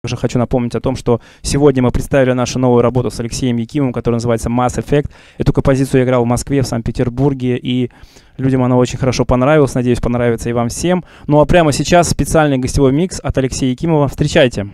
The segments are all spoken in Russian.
Также хочу напомнить о том, что сегодня мы представили нашу новую работу с Алексеем Якимовым, которая называется Mass Effect. Эту композицию я играл в Москве, в Санкт-Петербурге, и людям она очень хорошо понравилась. Надеюсь, понравится и вам всем. Ну а прямо сейчас специальный гостевой микс от Алексея Якимова. Встречайте!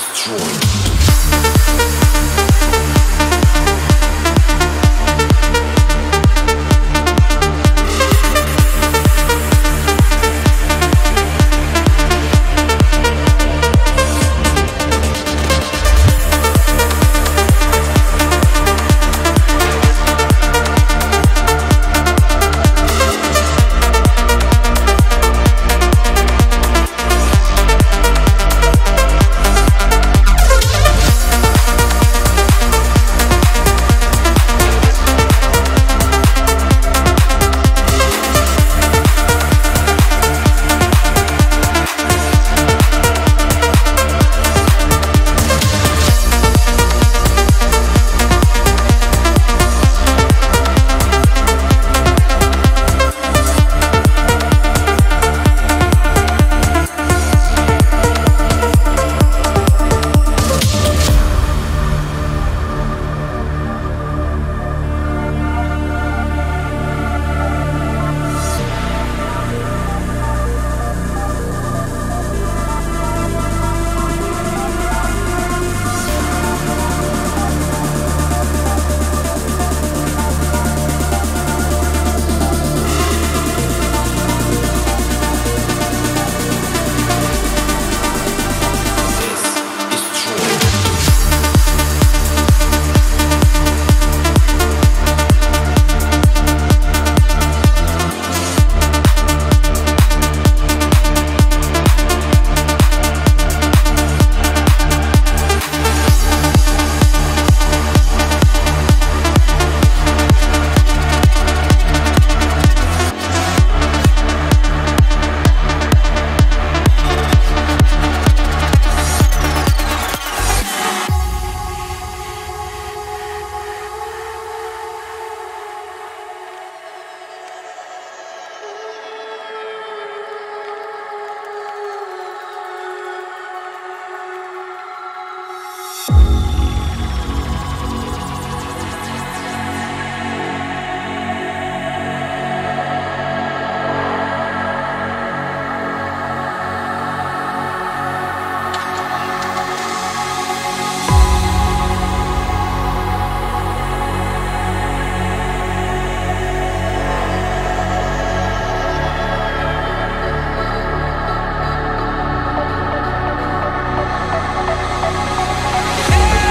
Hey!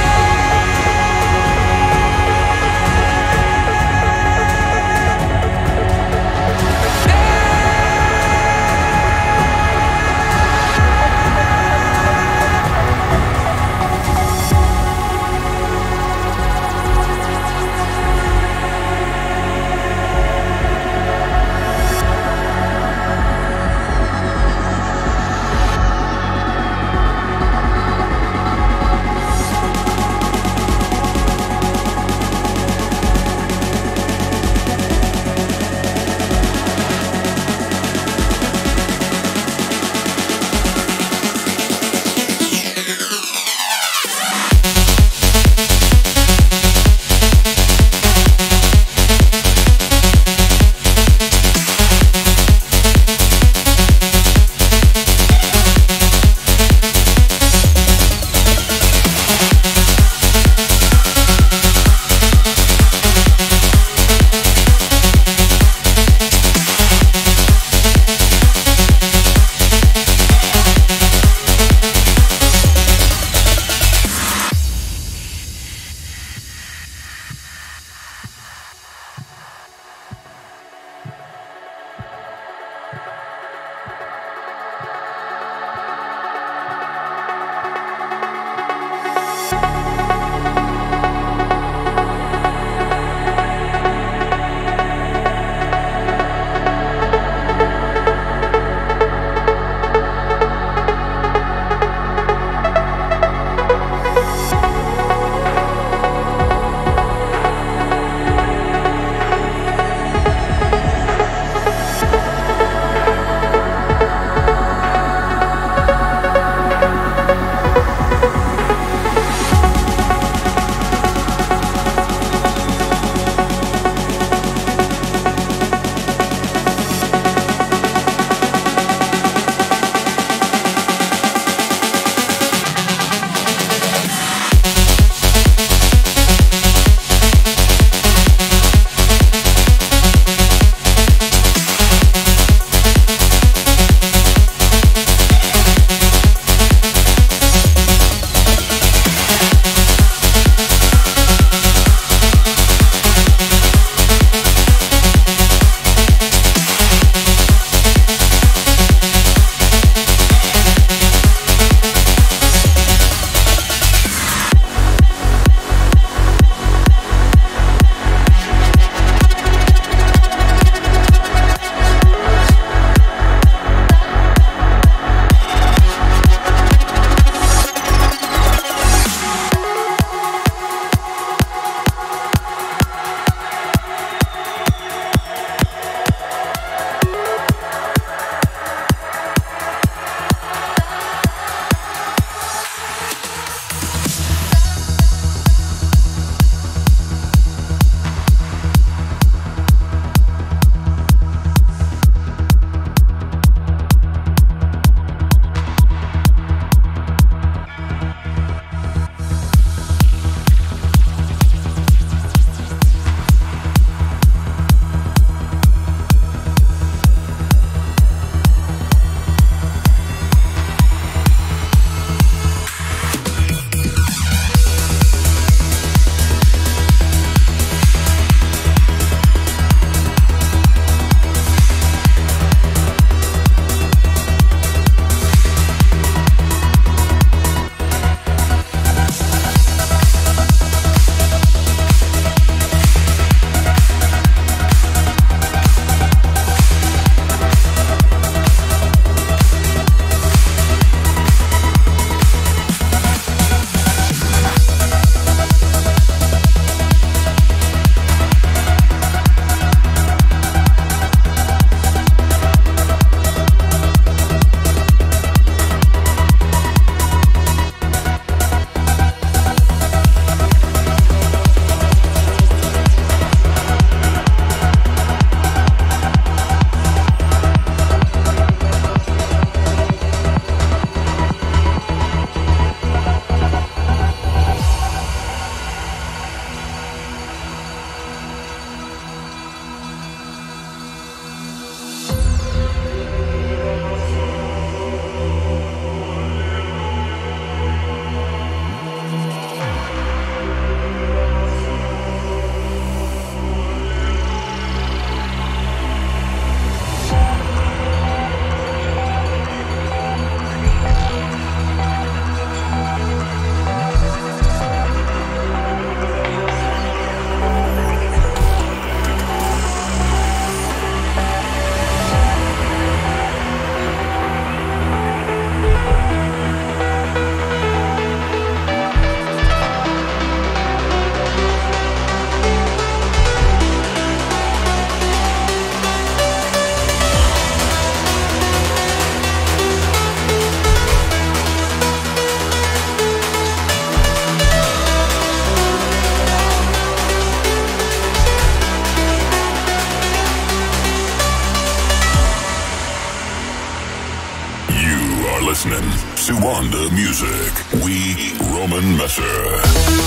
Suanda Music. We Roman Messer.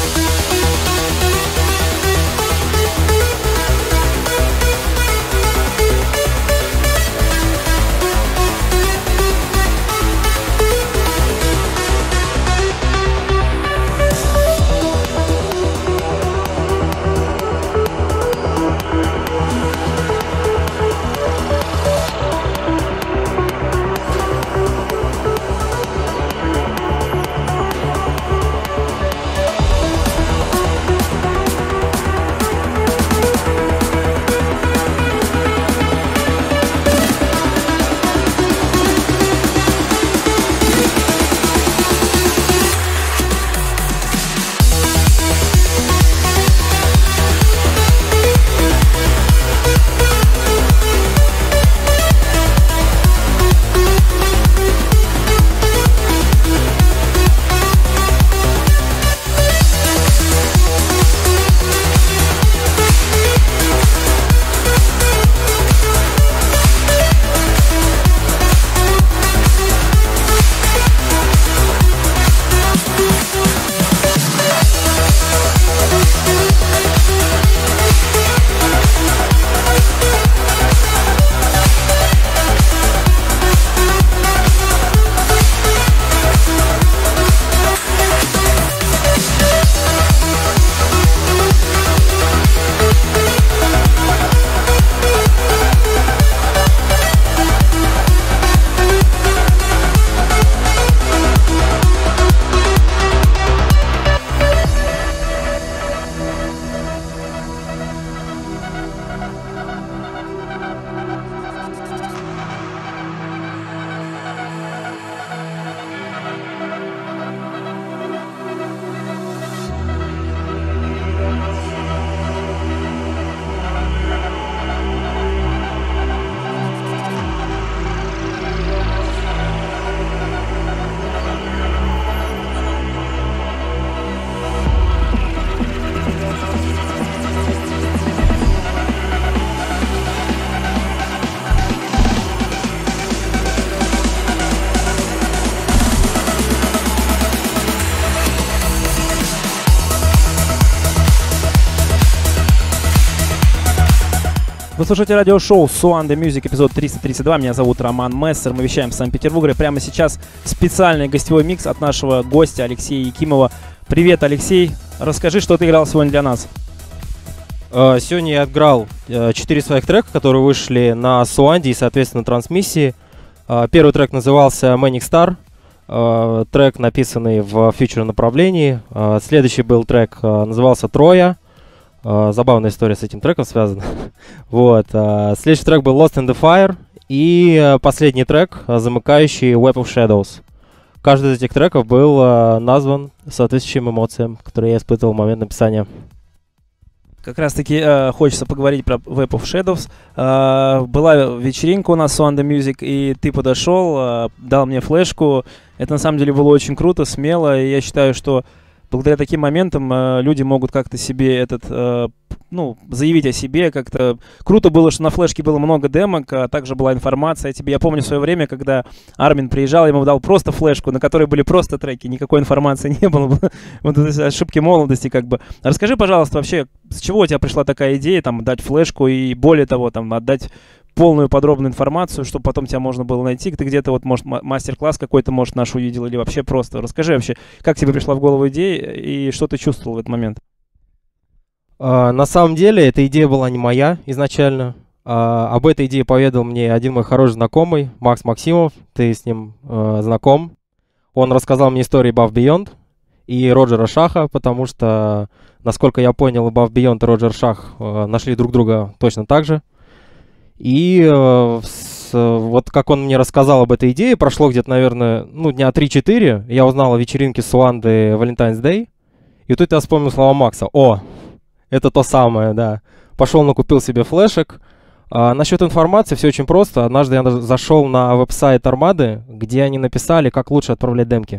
Вы слушаете радиошоу Suanda Music, эпизод 332. Меня зовут Роман Мессер. Мы вещаем в Санкт-Петербурге. Прямо сейчас специальный гостевой микс от нашего гостя Алексея Якимова. Привет, Алексей. Расскажи, что ты играл сегодня для нас. Сегодня я отыграл 4 своих трека, которые вышли на Suanda и, соответственно, трансмиссии. Первый трек назывался Manic Star. Трек, написанный в фьючер направлении. Следующий был трек, назывался Троя. Забавная история с этим треком связана. Вот. Следующий трек был Lost in the Fire. И последний трек, замыкающий Web of Shadows. Каждый из этих треков был назван соответствующим эмоциям, которые я испытывал в момент написания. Как раз таки хочется поговорить про Web of Shadows. Была вечеринка у нас Suanda Music, и ты подошел, дал мне флешку. Это на самом деле было очень круто, смело, и я считаю, что благодаря таким моментам люди могут как-то себе заявить о себе как-то. Круто было, что на флешке было много демок, а также была информация о тебе. Я помню в свое время, когда Армин приезжал, я ему дал просто флешку, на которой были просто треки, никакой информации не было. Вот ошибки молодости как бы. Расскажи, пожалуйста, вообще, с чего у тебя пришла такая идея, там, дать флешку и более того, там, отдать полную подробную информацию, чтобы потом тебя можно было найти. Ты где-то, вот, может, мастер-класс какой-то, может, наш увидел, или вообще просто. Расскажи вообще, как тебе пришла в голову идея и что ты чувствовал в этот момент? На самом деле, эта идея была не моя изначально. Об этой идее поведал мне один мой хороший знакомый, Макс Максимов. Ты с ним знаком. Он рассказал мне историю Above Beyond и Роджера Шаха, потому что, насколько я понял, Above Beyond и Роджер Шах нашли друг друга точно так же. И вот как он мне рассказал об этой идее, прошло где-то, наверное, дня 3-4, я узнал о вечеринке Суанды Valentine's Day, и тут я вспомнил слова Макса. О, это то самое, да. Пошел, накупил себе флешек. Насчет информации все очень просто. Однажды я зашел на веб-сайт Армады, где они написали, как лучше отправлять демки.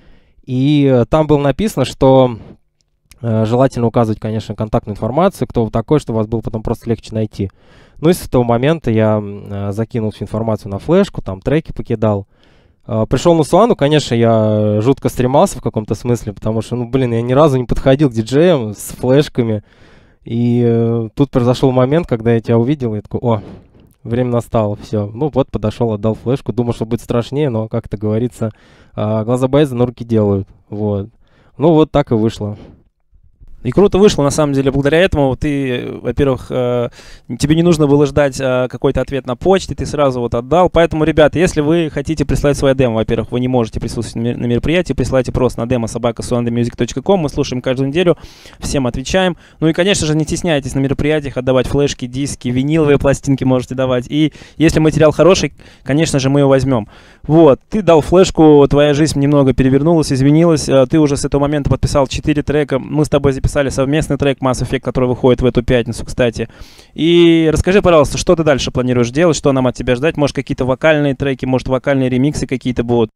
И там было написано, что желательно указывать, конечно, контактную информацию, кто вы такой, чтобы вас было потом просто легче найти. Ну и с этого момента я закинул всю информацию на флешку, там треки покидал. Пришел на Суану, конечно, я жутко стремался в каком-то смысле, потому что, ну, блин, я ни разу не подходил к диджеям с флешками. И тут произошел момент, когда я тебя увидел, и я такой, о, время настало, все. Ну вот, подошел, отдал флешку, думал, что будет страшнее, но, как это говорится, глаза боятся, но руки делают. Вот. Ну вот так и вышло. И круто вышло, на самом деле, благодаря этому ты, во-первых, тебе не нужно было ждать какой-то ответ на почте, ты сразу вот отдал. Поэтому, ребята, если вы хотите прислать свое демо, во-первых, вы не можете присутствовать на мероприятии, присылайте просто на demo@suandamusic.com, мы слушаем каждую неделю, всем отвечаем. Ну и, конечно же, не стесняйтесь на мероприятиях отдавать флешки, диски, виниловые пластинки можете давать. И если материал хороший, конечно же, мы его возьмем. Вот, ты дал флешку, твоя жизнь немного перевернулась, изменилась, ты уже с этого момента подписал 4 трека, мы с тобой записали совместный трек Mass Effect, который выходит в эту пятницу, кстати. И расскажи, пожалуйста, что ты дальше планируешь делать, что нам от тебя ждать? Может, какие-то вокальные треки, может, вокальные ремиксы какие-то будут?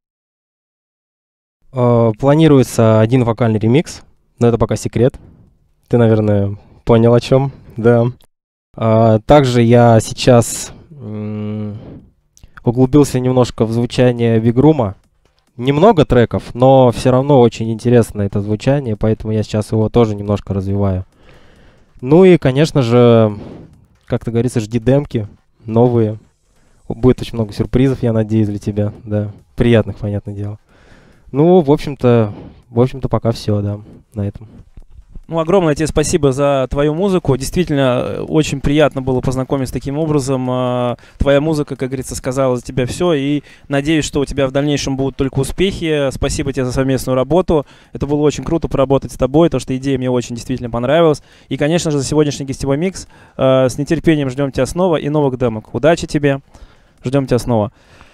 Планируется один вокальный ремикс, но это пока секрет. Ты, наверное, понял о чем, да. Также я сейчас углубился немножко в звучание Бигрума. Немного треков, но все равно очень интересно это звучание, поэтому я сейчас его тоже немножко развиваю. Ну и, конечно же, как-то говорится, жди демки новые. Будет очень много сюрпризов, я надеюсь, для тебя, да. Приятных, понятное дело. Ну, в общем-то, пока все, да, на этом. Ну, огромное тебе спасибо за твою музыку. Действительно, очень приятно было познакомиться таким образом. Твоя музыка, как говорится, сказала за тебя все. И надеюсь, что у тебя в дальнейшем будут только успехи. Спасибо тебе за совместную работу. Это было очень круто поработать с тобой, потому что идея мне очень действительно понравилась. И, конечно же, за сегодняшний гостевой микс. С нетерпением ждем тебя снова и новых демок. Удачи тебе. Ждем тебя снова.